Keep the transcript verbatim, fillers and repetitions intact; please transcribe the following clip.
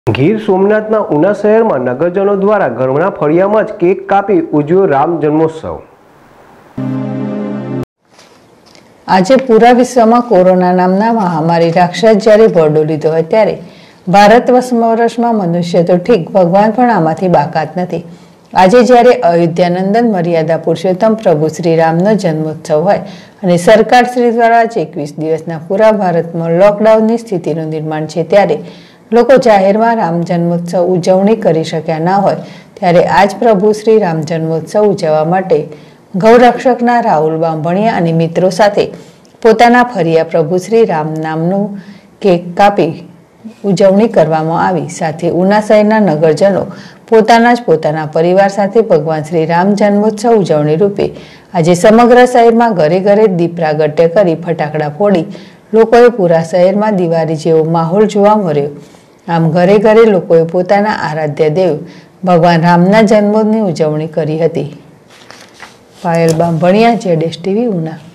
ગીર સોમનાથના ઉના શહેરમાં નગરજનો દ્વારા ઘરના ફળિયામાં જ કેક કાપી ઉજવ્યો રામ જન્મોત્સવ। આજે પૂરા વિશ્વમાં કોરોના નામના મહામારી રાક્ષસ જ્યારે ભરડો લીધો હોય ત્યારે ભારત વર્ષમાં મનુષ્ય તો ઠીક, ભગવાન પણ આમાંથી બાકાત નથી। આજે જ્યારે અયોધ્યાનંદન મર્યાદા પુરુષોત્તમ પ્રભુ શ્રી રામનો જન્મોત્સવ હોય અને સરકાર શ્રી દ્વારા જ એકવીસ દિવસના પૂરા ભારતમાં લોકડાઉનની સ્થિતિનું નિર્માણ છે, ત્યારે લોકો જાહેરમાં રામ જન્મોત્સવ ઉજવણી કરી શક્યા ના હોય ત્યારે આજ પ્રભુ શ્રી રામ જન્મોત્સવ ઉજવવા માટે ગૌરક્ષકના રાહુલ બાંભણિયા અને મિત્રો સાથે પોતાના ફરિયા પ્રભુ શ્રી રામ નામનું કેક કાપી ઉજવણી કરવામાં આવી। સાથે ઉના શહેરના નગરજનો પોતાના જ પોતાના પરિવાર સાથે ભગવાન શ્રી રામ જન્મોત્સવ ઉજવણી રૂપે આજે સમગ્ર શહેરમાં ઘરે ઘરે દીપ પ્રાગટ્ય કરી ફટાકડા ફોડી લોકોએ પૂરા શહેરમાં દિવાળી જેવો માહોલ જોવા મળ્યો। આમ ઘરે ઘરે લોકોએ પોતાના આરાધ્ય દેવ ભગવાન રામના જન્મોની ઉજવણી કરી હતી। પાયલ બાંભણિયા, જેડેશ ટીવી, ઉના।